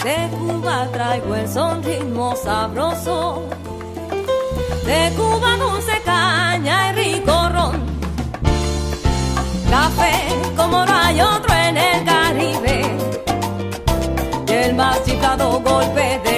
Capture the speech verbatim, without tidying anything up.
De Cuba traigo el son ritmo sabroso, de Cuba dulce caña y rico ron, café como no hay otro en el Caribe, y el más chiflado golpe de